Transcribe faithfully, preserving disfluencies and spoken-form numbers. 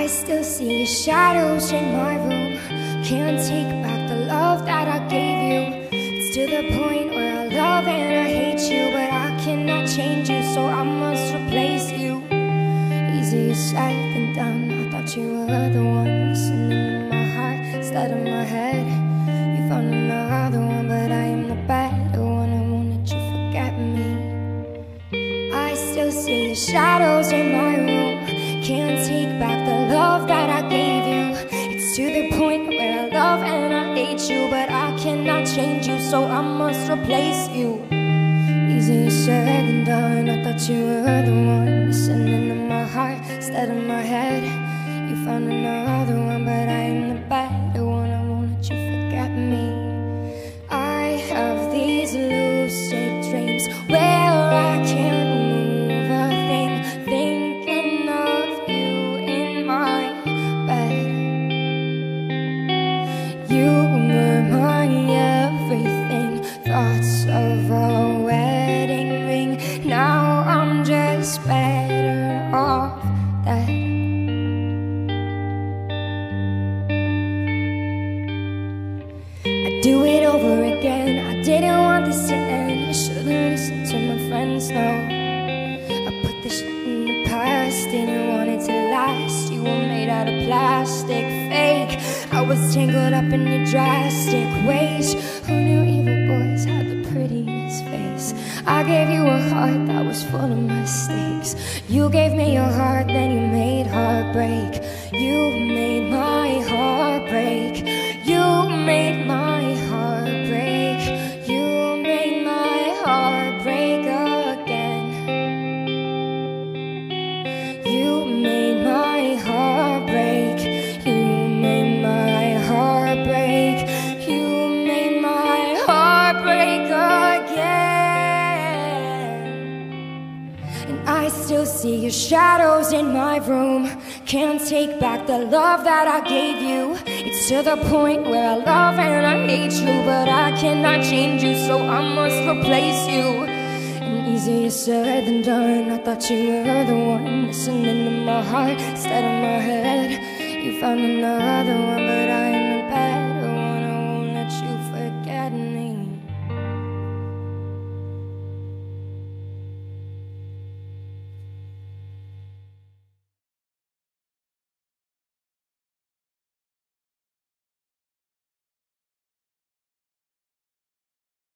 I still see your shadows in my room. Can't take back the love that I gave you. It's to the point where I love and I hate you, but I cannot change you, so I must replace you. Easier said than done. I thought you were the one listening to my heart instead of my head. You found another one, but I am the better one. I won't let you forget me. I still see your shadows in my room. Can't take back the love that I gave you. It's to the point where I love and I hate you, but I cannot change you, so I must replace you. Easier said than done. I thought you were the one listening to my heart instead of my head. You found another one, but I am the better one. I won't let you forget me. I have these lucid dreams where I can't move a thing, thinking of you in my bed. You were my everything, thoughts of a wedding ring. Now I'm just better off dead. Do it over again. I didn't want this to end. I should've listened to my friends, no. I put this shit in the past, didn't want it to last. You were made out of plastic, fake. I was tangled up in your drastic ways. Who knew evil boys had the prettiest face? I gave you a heart that was full of mistakes. You gave me your heart, then you made heartbreak. You made my heart break. You made my heart break. You made my heart break again. You made my heart break. You made my heart break. You made my heart break again. And I still see your shadows in my room. Can't take back the love that I gave you. It's to the point where I love and I hate you, but I cannot change you, so I must replace you. And easier said than done. I thought you were the one listening to my heart instead of my head. You found another one, but I